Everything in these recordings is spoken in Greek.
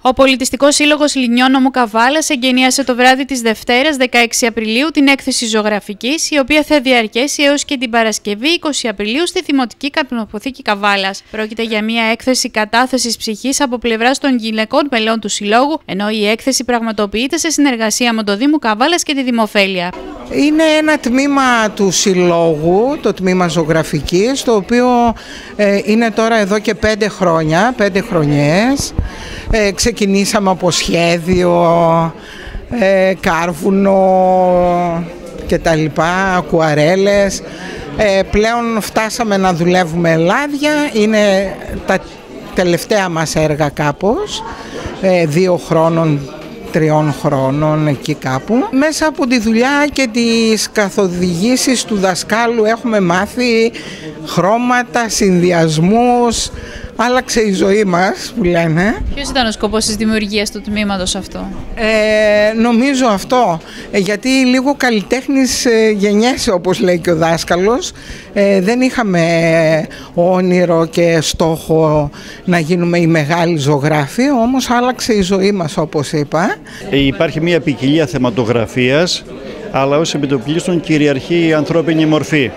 Ο Πολιτιστικός Σύλλογος Λιμνιών Καβάλας εγκαινίασε το βράδυ της Δευτέρας 16 Απριλίου την έκθεση ζωγραφικής, η οποία θα διαρκέσει έως και την Παρασκευή 20 Απριλίου στη Δημοτική Καπνοποθήκη Καβάλας. Πρόκειται για μια έκθεση κατάθεσης ψυχής από πλευράς των γυναικών μελών του Συλλόγου, ενώ η έκθεση πραγματοποιείται σε συνεργασία με το Δήμο Καβάλας και τη Δημοφέλεια. Είναι ένα τμήμα του Συλλόγου, το τμήμα ζωγραφικής, το οποίο είναι τώρα εδώ και 5 χρόνια, 5 χρονιές. Ξεκινήσαμε από σχέδιο, κάρβουνο και τα λοιπά, ακουαρέλες. Πλέον φτάσαμε να δουλεύουμε λάδια, είναι τα τελευταία μας έργα κάπως, 2 χρόνων, 3 χρόνων εκεί κάπου. Μέσα από τη δουλειά και τις καθοδηγήσεις του δασκάλου έχουμε μάθει χρώματα, συνδυασμούς. Άλλαξε η ζωή μας που λένε. Ποιος ήταν ο σκοπός της δημιουργίας του τμήματος αυτό? Νομίζω αυτό, γιατί λίγο καλλιτέχνης γεννιέσαι, όπως λέει και ο δάσκαλος. Δεν είχαμε όνειρο και στόχο να γίνουμε οι μεγάλοι ζωγράφοι, όμως άλλαξε η ζωή μας, όπως είπα. Υπάρχει μια ποικιλία θεματογραφίας, αλλά ως επιτοπλίστων κυριαρχεί η ανθρώπινη μορφή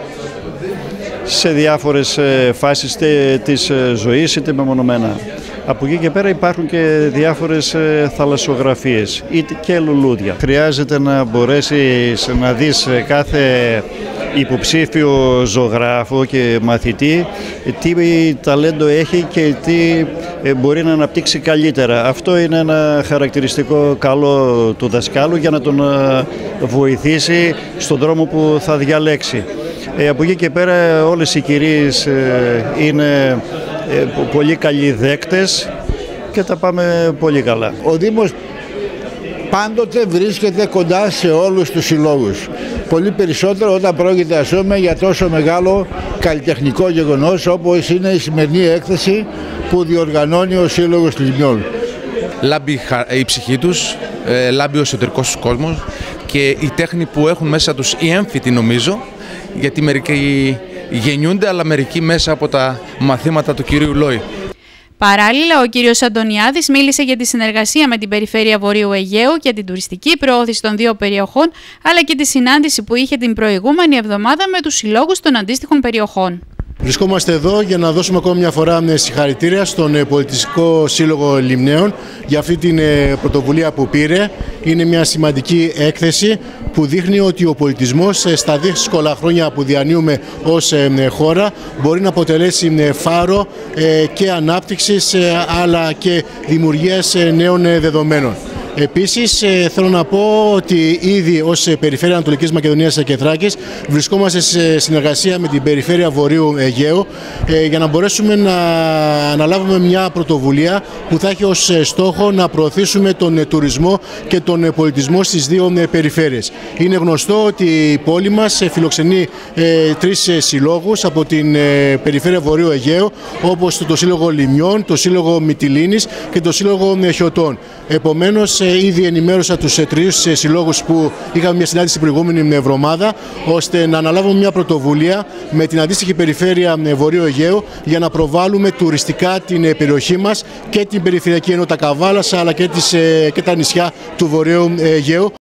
σε διάφορες φάσεις της ζωής, είτε μεμονωμένα. Από εκεί και πέρα υπάρχουν και διάφορες θαλασσογραφίες και λουλούδια. Χρειάζεται να μπορέσεις να δεις κάθε υποψήφιο ζωγράφο και μαθητή τι ταλέντο έχει και τι μπορεί να αναπτύξει καλύτερα. Αυτό είναι ένα χαρακτηριστικό καλό του δασκάλου για να τον βοηθήσει στον δρόμο που θα διαλέξει. Από εκεί και πέρα όλες οι κυρίες είναι πολύ καλοί δέκτες και τα πάμε πολύ καλά. Ο Δήμος πάντοτε βρίσκεται κοντά σε όλους τους συλλόγους. Πολύ περισσότερο όταν πρόκειται, ας πούμε, για τόσο μεγάλο καλλιτεχνικό γεγονός όπως είναι η σημερινή έκθεση που διοργανώνει ο Σύλλογος Λιμνιών. Λάμπει η ψυχή τους, λάμπει ο εσωτερικός τους κόσμος και η τέχνη που έχουν μέσα τους οι έμφυτοι, νομίζω, γιατί μερικοί γεννιούνται, αλλά μερικοί μέσα από τα μαθήματα του κυρίου Λόι. Παράλληλα, ο κύριος Αντωνιάδης μίλησε για τη συνεργασία με την Περιφέρεια Βορείου Αιγαίου και την τουριστική προώθηση των 2 περιοχών, αλλά και τη συνάντηση που είχε την προηγούμενη εβδομάδα με τους συλλόγους των αντίστοιχων περιοχών. Βρισκόμαστε εδώ για να δώσουμε ακόμη μια φορά συγχαρητήρια στον Πολιτιστικό Σύλλογο Λιμναίων για αυτή την πρωτοβουλία που πήρε. Είναι μια σημαντική έκθεση που δείχνει ότι ο πολιτισμός στα δύσκολα χρόνια που διανύουμε ως χώρα μπορεί να αποτελέσει φάρο και ανάπτυξης αλλά και δημιουργίας νέων δεδομένων. Επίσης, θέλω να πω ότι ήδη ως Περιφέρεια Ανατολικής Μακεδονίας και Θράκης βρισκόμαστε σε συνεργασία με την Περιφέρεια Βορείου Αιγαίου για να μπορέσουμε να αναλάβουμε μια πρωτοβουλία που θα έχει ως στόχο να προωθήσουμε τον τουρισμό και τον πολιτισμό στις 2 περιφέρειες. Είναι γνωστό ότι η πόλη μας φιλοξενεί 3 συλλόγους από την Περιφέρεια Βορείου Αιγαίου, όπως το Σύλλογο Λιμνιών, το Σύλλογο Μυτιλήνης και το Σύλλογο Χιωτών. Επομένως, ήδη ενημέρωσα τους 3 συλλόγους που είχαμε μια συνάντηση την προηγούμενη εβδομάδα, ώστε να αναλάβουμε μια πρωτοβουλία με την αντίστοιχη Περιφέρεια Βορείου Αιγαίου για να προβάλλουμε τουριστικά την περιοχή μας και την περιφερειακή ενότητα Καβάλας, αλλά και τα νησιά του Βορείου Αιγαίου.